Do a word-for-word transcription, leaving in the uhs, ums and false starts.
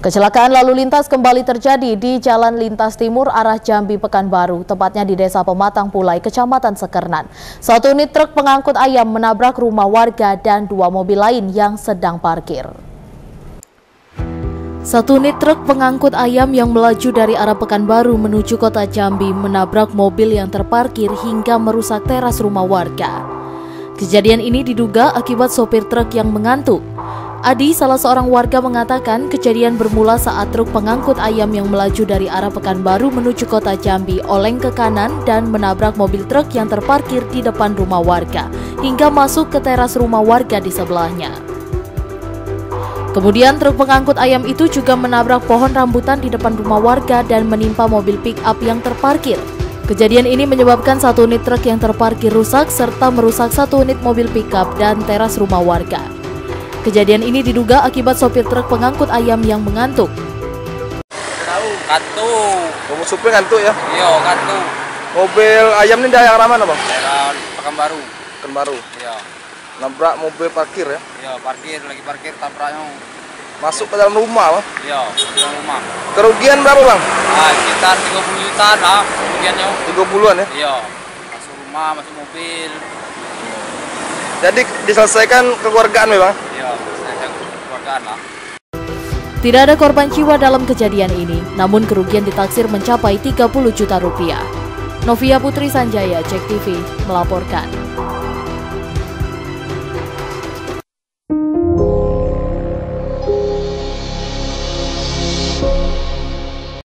Kecelakaan lalu lintas kembali terjadi di Jalan Lintas Timur arah Jambi Pekanbaru, tepatnya di Desa Pematang Pulai, Kecamatan Sekernan. Satu unit truk pengangkut ayam menabrak rumah warga dan dua mobil lain yang sedang parkir. Satu unit truk pengangkut ayam yang melaju dari arah Pekanbaru menuju kota Jambi menabrak mobil yang terparkir hingga merusak teras rumah warga. Kejadian ini diduga akibat sopir truk yang mengantuk. Adi, salah seorang warga, mengatakan kejadian bermula saat truk pengangkut ayam yang melaju dari arah Pekanbaru menuju kota Jambi oleng ke kanan dan menabrak mobil truk yang terparkir di depan rumah warga hingga masuk ke teras rumah warga di sebelahnya. Kemudian truk pengangkut ayam itu juga menabrak pohon rambutan di depan rumah warga dan menimpa mobil pick-up yang terparkir. Kejadian ini menyebabkan satu unit truk yang terparkir rusak serta merusak satu unit mobil pick-up dan teras rumah warga. Kejadian ini diduga akibat sopir truk pengangkut ayam yang mengantuk. Tahu, kantuk. Kamu supir ngantuk ya? Iya, kantuk. Mobil ayam ini daerah mana, Bang? Daerah Pekanbaru. Pekanbaru. Iya. Nabrak mobil parkir ya? Iya, parkir, lagi parkir tabraknya. Masuk ke dalam rumah, Bang? Iya, di dalam rumah. Kerugian berapa, Bang? Ah, sekitar tiga puluh jutaan lah kerugiannya. tiga puluhan ya? Iya. Masuk rumah, masuk mobil. Jadi diselesaikan kekeluargaan ya, Bang? Iya, selesai kekeluargaan lah. Tidak ada korban jiwa dalam kejadian ini, namun kerugian ditaksir mencapai tiga puluh juta rupiah. Novia Putri Sanjaya, Cek T V, melaporkan.